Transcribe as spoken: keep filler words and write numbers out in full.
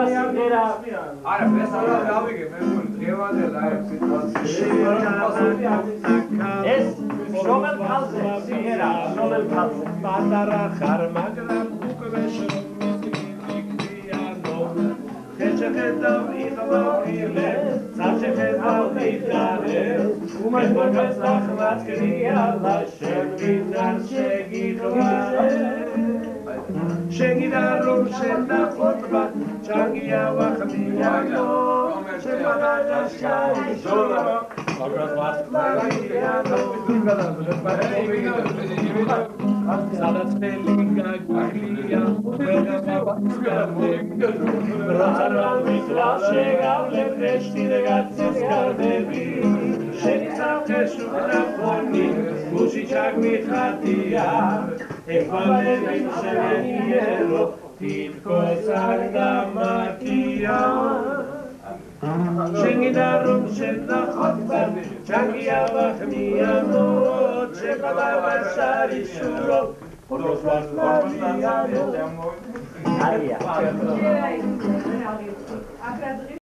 სიდერა არა მესამე დავიგე მე მგონი დღევანდელ აი სიტუაციაში ეს რომელ ხალხზე სიდერა რომელ ხალხზე პატარა ხარ მაგრამ უკვე შრომისკრიანო შეხედავ იხმოვილე საჩეხედავ იდარე უმეტეს ახმაც კრიალა შევინარ შეგიღვარე შეგიდა რომ შენახოთვა ჩანგია ვახმიანო შემაგაშაი ზოლა აგრად ვარცხლიანო სადაც ხელი გაგვილია როცა რა შეგავლებ რეშტი რეგაცის გარდები შენი საფრთხეს უკრაფონი გუში ჩაგვიხატია ეყოლები შევენიერო თითქოს არ დამატია შეგიდა რომ შენახოთვა ჩანგია ვახმიანო შეყავაშარი შურო ხოროს ვარცხლიანო არია